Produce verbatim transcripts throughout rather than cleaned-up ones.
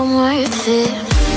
I'm worth it?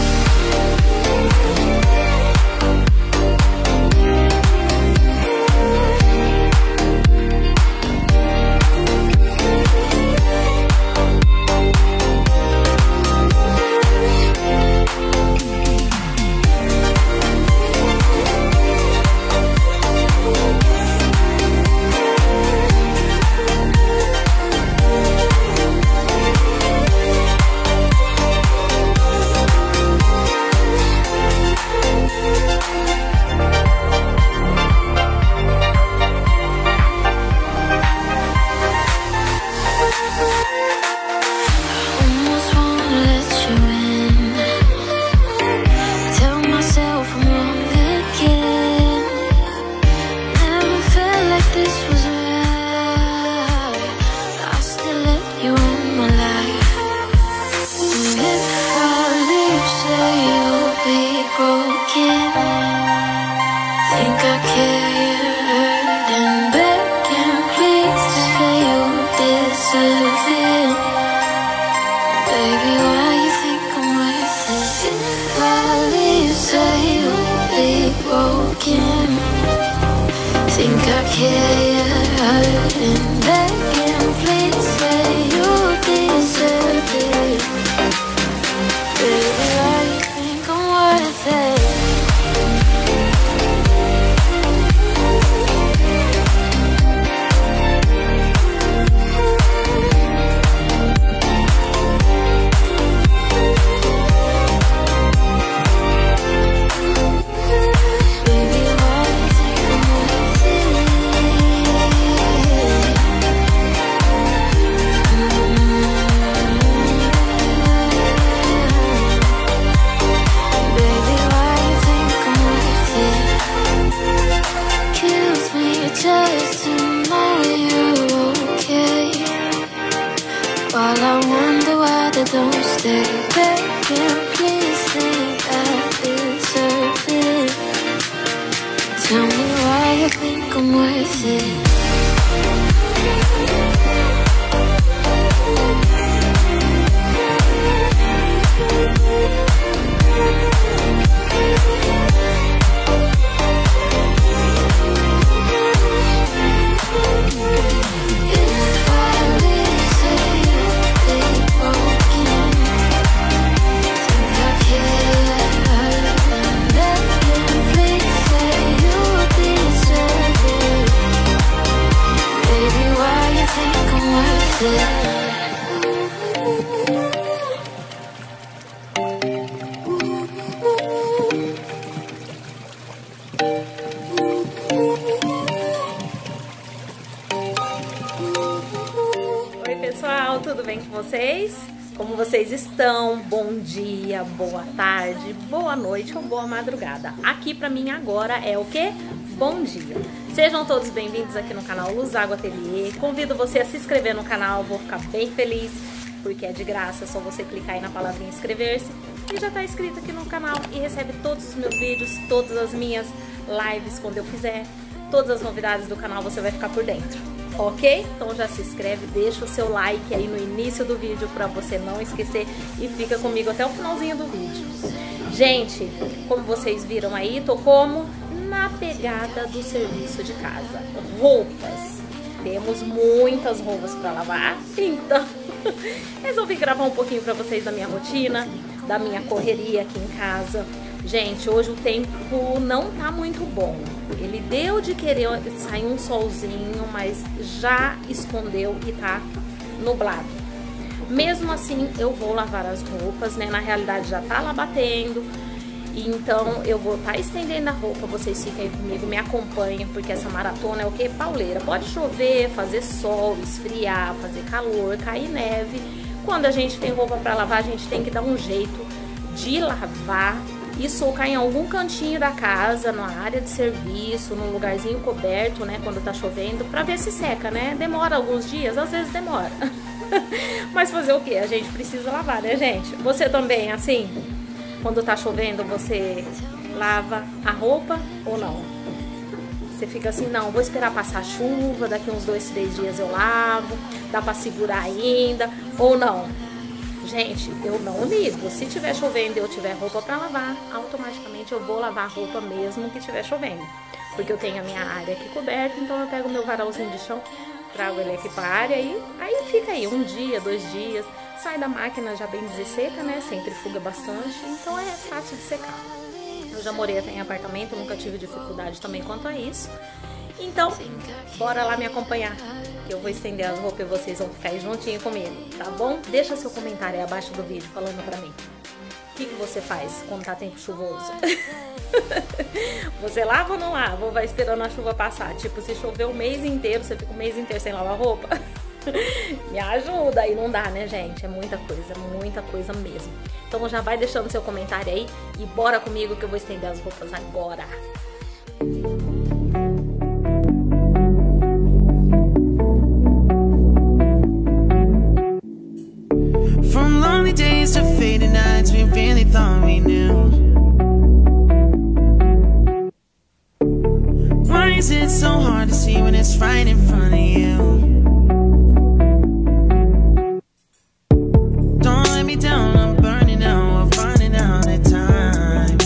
Think I care, you're hurting, begging, please say you deserve it. Baby, why you think I'm worth it? Don't stay begging, please think I deserve it. Tell me why you think I'm worth it. Oi pessoal, tudo bem com vocês? Como vocês estão? Bom dia, boa tarde, boa noite ou boa madrugada. Aqui pra mim agora é o que? Bom dia. Sejam todos bem-vindos aqui no canal Luzago Ateliê. Convido você a se inscrever no canal, vou ficar bem feliz, porque é de graça, é só você clicar aí na palavrinha inscrever-se e já tá inscrito aqui no canal e recebe todos os meus vídeos, todas as minhas lives quando eu fizer, todas as novidades do canal você vai ficar por dentro, ok? Então já se inscreve, deixa o seu like aí no início do vídeo pra você não esquecer e fica comigo até o finalzinho do vídeo. Gente, como vocês viram aí, tô como na pegada do serviço de casa. Roupas. Temos muitas roupas pra lavar, então resolvi gravar um pouquinho pra vocês da minha rotina, da minha correria aqui em casa. Gente, hoje o tempo não tá muito bom. Ele deu de querer sair um solzinho, mas já escondeu e tá nublado. Mesmo assim, eu vou lavar as roupas, né? Na realidade já tá lá batendo. Então eu vou estar tá estendendo a roupa, vocês fiquem aí comigo, me acompanhem, porque essa maratona é o que? Pauleira. Pode chover, fazer sol, esfriar, fazer calor, cair neve. Quando a gente tem roupa para lavar, a gente tem que dar um jeito de lavar e socar em algum cantinho da casa, na área de serviço, num lugarzinho coberto, né, quando tá chovendo, pra ver se seca, né? Demora alguns dias, às vezes demora. Mas fazer o que? A gente precisa lavar, né, gente? Você também, assim, quando tá chovendo, você lava a roupa ou não? Você fica assim, não, vou esperar passar a chuva, daqui uns dois, três dias eu lavo, dá pra segurar ainda, ou não? Gente, eu não ligo. Se tiver chovendo e eu tiver roupa pra lavar, automaticamente eu vou lavar a roupa mesmo que tiver chovendo. Porque eu tenho a minha área aqui coberta, então eu pego o meu varalzinho de chão, trago ele aqui pra área e aí fica aí um dia, dois dias. Sai da máquina já bem desseca, né? Centrifuga bastante, então é fácil de secar. Eu já morei até em apartamento, nunca tive dificuldade também quanto a isso. Então, bora lá me acompanhar, que eu vou estender as roupas e vocês vão ficar aí juntinho comigo, tá bom? Deixa seu comentário aí abaixo do vídeo falando pra mim. O que, que você faz quando tá tempo chuvoso? Você lava ou não lava? Ou vai esperando a chuva passar? Tipo, se chover o mês inteiro, você fica o mês inteiro sem lavar roupa? Me ajuda, aí não dá, né, gente? É muita coisa, muita coisa mesmo. Então já vai deixando seu comentário aí e bora comigo que eu vou estender as roupas agora. From lonely days to faded nights, we really thought we knew. Why is it so hard to see when it's right in front of you? Don't let me down, I'm burning out, I'm running out of time.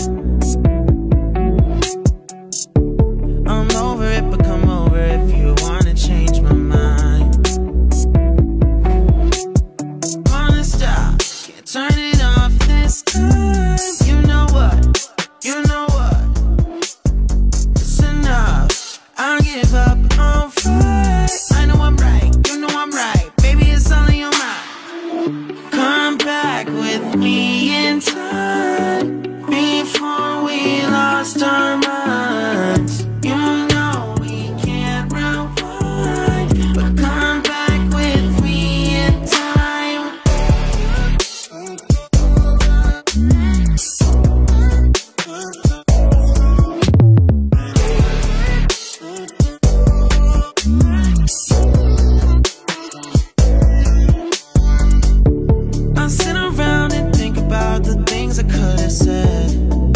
I'm over it, but come over if you wanna change my mind. Wanna stop, can't turn it off this time. You know what, you know what, it's enough. I'll give up on fight. I know I'm right, you know I'm right. Baby, it's all in your mind. Come back with me in time before we lost our minds. You know we can't rewind, but come back with me in time. I sit around and think about the things I could have said.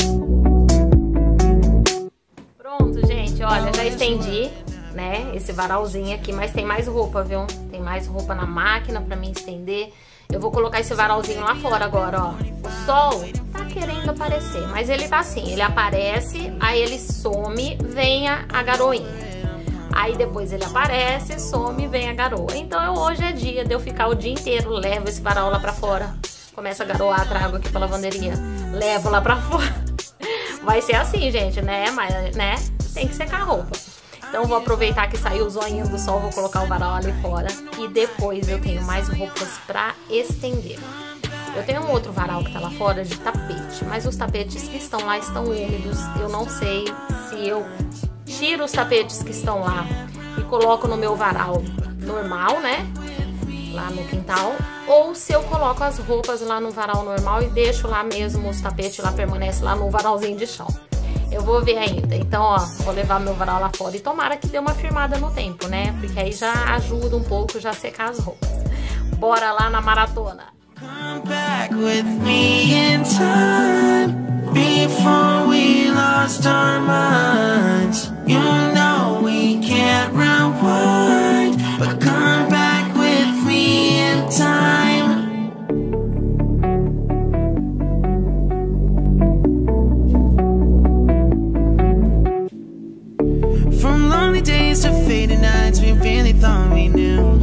Pronto, gente, olha, já estendi, né, esse varalzinho aqui, mas tem mais roupa, viu? Tem mais roupa na máquina pra mim estender. Eu vou colocar esse varalzinho lá fora agora, ó. O sol tá querendo aparecer, mas ele tá assim, ele aparece, aí ele some, vem a, a garoinha. Aí depois ele aparece, some, vem a garoa. Então eu, hoje é dia de eu ficar o dia inteiro, levo esse varal lá pra fora. Começa a garoar, trago aqui pra lavanderia, levo lá pra fora. Vai ser assim, gente, né? Mas, né? Tem que secar a roupa. Então vou aproveitar que saiu o zoinho do sol, vou colocar o varal ali fora. E depois eu tenho mais roupas pra estender. Eu tenho um outro varal que tá lá fora de tapete, mas os tapetes que estão lá estão úmidos. Eu não sei se eu tiro os tapetes que estão lá e coloco no meu varal normal, né? Lá no quintal. Ou se eu coloco as roupas lá no varal normal e deixo lá mesmo, os tapetes lá permanecem lá no varalzinho de chão. Eu vou ver ainda. Então, ó, vou levar meu varal lá fora e tomara que dê uma firmada no tempo, né? Porque aí já ajuda um pouco já secar as roupas. Bora lá na maratona. Come back with me in time before we lost our minds. You know we can't rewind, but come back with me in time. From lonely days to faded nights, we really thought we knew.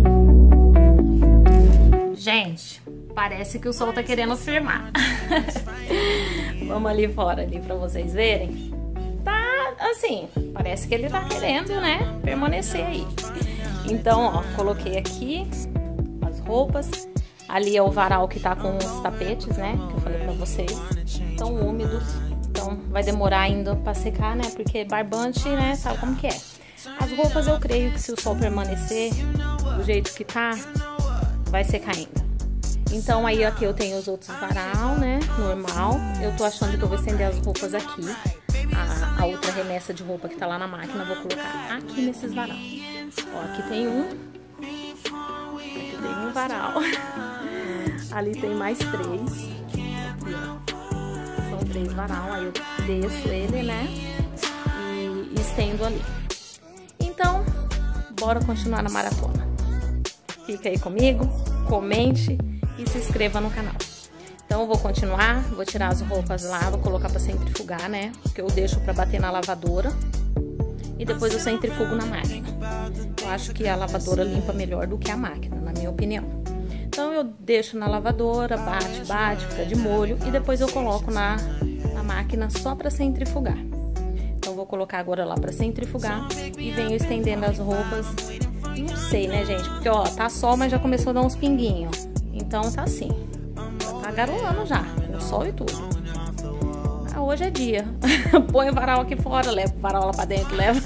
Gente, parece que o sol tá querendo firmar. Vamos ali fora ali pra vocês verem. Tá assim, parece que ele tá querendo, né, permanecer aí. Então, ó, coloquei aqui as roupas. Ali é o varal que tá com os tapetes, né, que eu falei pra vocês. Estão úmidos, então vai demorar ainda pra secar, né, porque barbante, né, sabe como que é. As roupas eu creio que se o sol permanecer do jeito que tá, vai secar ainda. Então aí aqui eu tenho os outros varal, né, normal. Eu tô achando que eu vou estender as roupas aqui. A, a outra remessa de roupa que tá lá na máquina, eu vou colocar aqui nesses varal. Ó, aqui tem um. Aqui tem um varal. Ali tem mais três. Aqui, ó. São três varal, aí eu desço ele, né, e, e estendo ali. Então, bora continuar na maratona. Fica aí comigo, comente e se inscreva no canal. Então eu vou continuar, vou tirar as roupas lá, vou colocar pra centrifugar, né? Porque eu deixo pra bater na lavadora e depois eu centrifugo na máquina. Eu acho que a lavadora limpa melhor do que a máquina, na minha opinião. Então eu deixo na lavadora, bate, bate, fica de molho e depois eu coloco na, na máquina só pra centrifugar. Então vou colocar agora lá pra centrifugar e venho estendendo as roupas. Não sei, né, gente? Porque, ó, tá sol, mas já começou a dar uns pinguinhos. Então tá assim. Já tá garoando já, com sol e tudo. Ah, hoje é dia. Põe o varal aqui fora, leva o varal lá pra dentro, leva.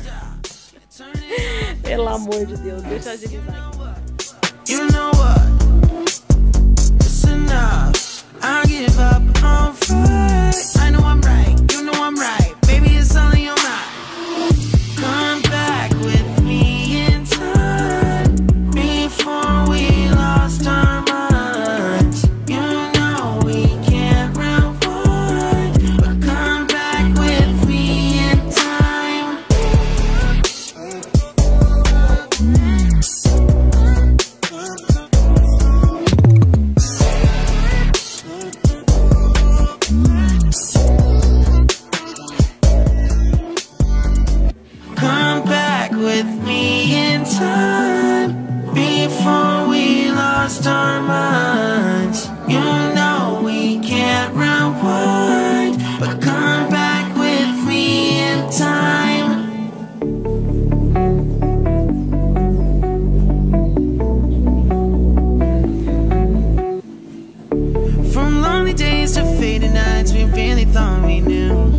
Pelo amor de Deus, deixa eu agilizar aqui. You know what? It's enough. I give up on fight. I know I'm right. You know I'm right. Baby, it's all in your mind. Come back with me in time before we lost our minds. You know we can't rewind, but come back with me in time. Come back with me in time before we lost our minds. You know we can't rewind, but come back with me in time. From lonely days to faded nights, we really thought we knew.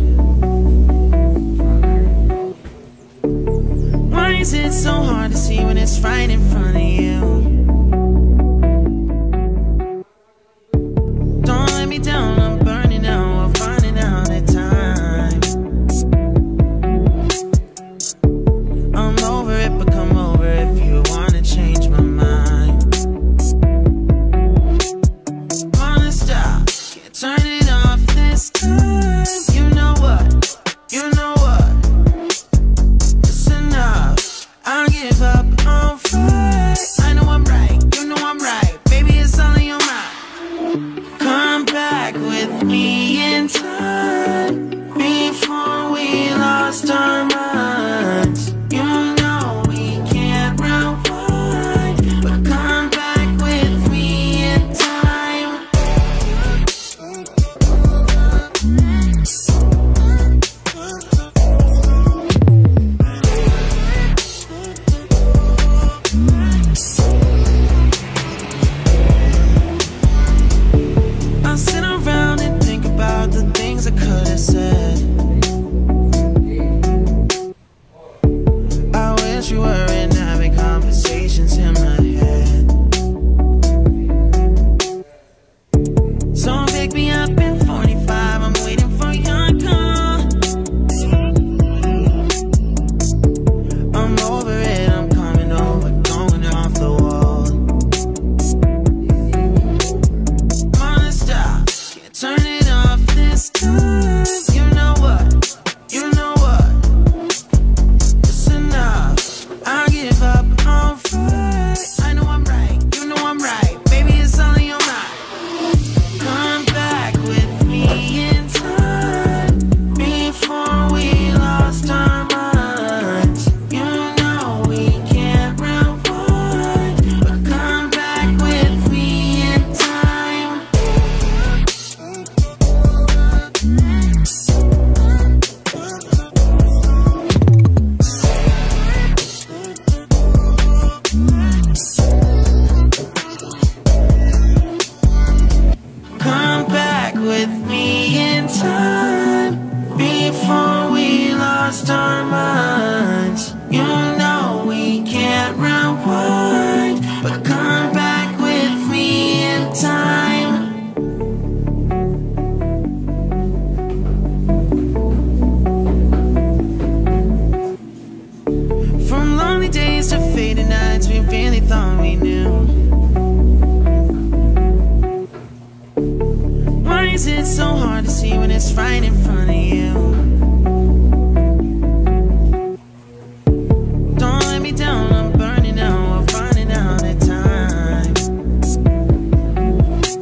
Why is it so hard to see when it's right in front of you? Don't let me down, I'm burning out, we're running out of time. I'm over it, but come over if you wanna change my mind. Wanna stop, can't turn it off this time. You know what, you know what? It's enough, I'll give up on fight. I know I'm right, you know I'm right. Baby, it's all in your mind. Come back with me in time before we lost our minds. You know we can't rewind, but come back with me in time. I sit around and think about the things I could have said. I wish we weren't having conversations in my head. So pick me up in forty-five, I'm waiting for your call. I'm over it, I'm coming over, going off the wall. Wanna stop, can't turn it off this time. You know what, you know what? It's enough, I'll give up on fight. I know I'm right, you know I'm right. Baby, it's all in your mind. Come back with me in time before we lost our minds. You know we can't rewind, but come back with me in time. Come back with me in time before we lost our minds. You know we can't rewind, but come back with me in time. From lonely days to faded nights, we really thought we knew. Why is it so hard to see when it's right in front of you? Don't let me down, I'm burning out, we're running out of time.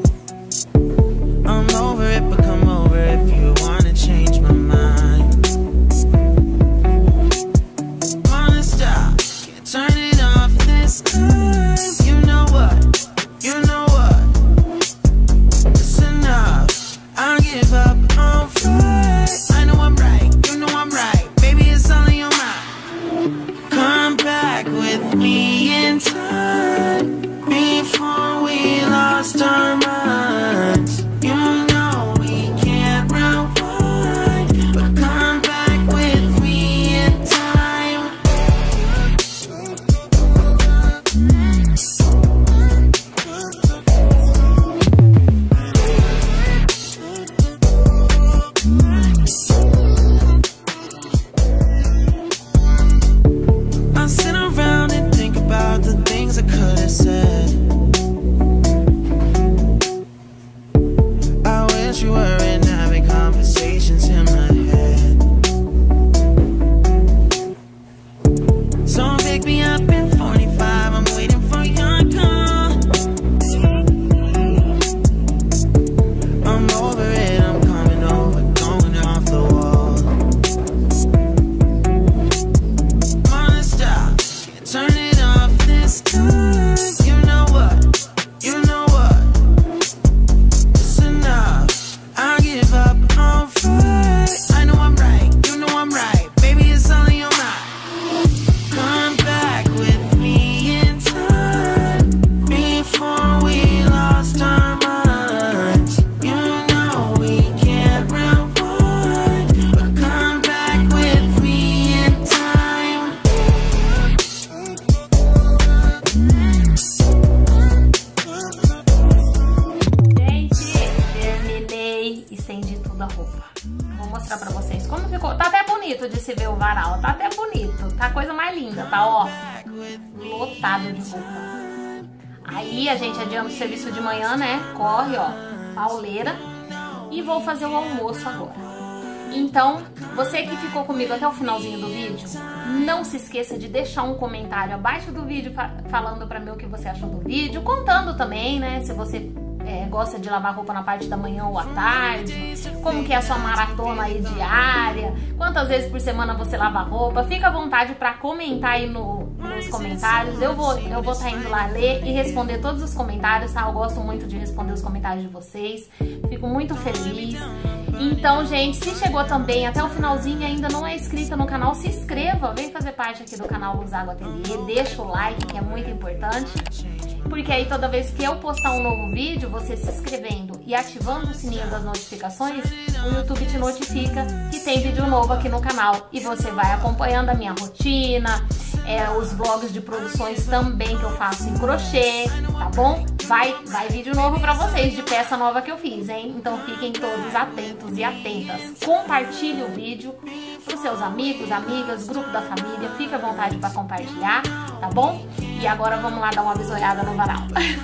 pra vocês como ficou. Tá até bonito de se ver o varal, tá até bonito, tá a coisa mais linda, tá, ó, lotado de roupa. Aí a gente adianta o serviço de manhã, né, corre, ó, pauleira, e vou fazer o almoço agora. Então, você que ficou comigo até o finalzinho do vídeo, não se esqueça de deixar um comentário abaixo do vídeo falando pra mim o que você achou do vídeo, contando também, né, se você é, gosta de lavar roupa na parte da manhã ou à tarde, como que é a sua maratona aí diária, quantas vezes por semana você lava roupa. Fica à vontade pra comentar aí no, nos comentários, eu vou eu vou estar indo lá ler e responder todos os comentários, tá? Eu gosto muito de responder os comentários de vocês, fico muito feliz. Então, gente, se chegou também até o finalzinho e ainda não é inscrita no canal, se inscreva, vem fazer parte aqui do canal Luz Água Ateliê, deixa o like, que é muito importante, porque aí toda vez que eu postar um novo vídeo, você se inscrevendo e ativando o sininho das notificações, o YouTube te notifica que tem vídeo novo aqui no canal e você vai acompanhando a minha rotina, é, os vlogs de produções também que eu faço em crochê, tá bom? Vai, vai vídeo novo pra vocês de peça nova que eu fiz, hein? Então fiquem todos atentos e atentas. Compartilhe o vídeo pros seus amigos, amigas, grupo da família. Fique à vontade pra compartilhar, tá bom? E agora vamos lá dar uma bisoiada no varal.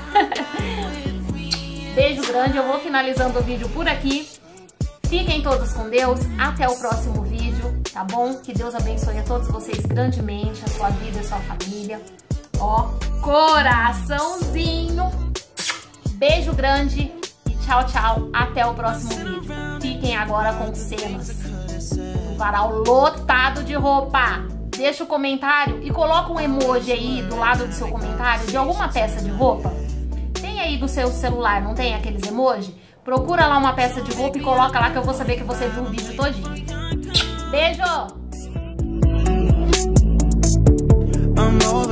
Beijo grande, eu vou finalizando o vídeo por aqui. Fiquem todos com Deus, até o próximo vídeo, tá bom? Que Deus abençoe a todos vocês grandemente, a sua vida e a sua família. Ó, coraçãozinho. Beijo grande e tchau, tchau. Até o próximo vídeo. Fiquem agora com cenas do varal lotado de roupa. Deixa o comentário e coloca um emoji aí do lado do seu comentário de alguma peça de roupa. Tem aí do seu celular, não tem aqueles emojis? Procura lá uma peça de roupa e coloca lá que eu vou saber que você viu o vídeo todinho. Beijo!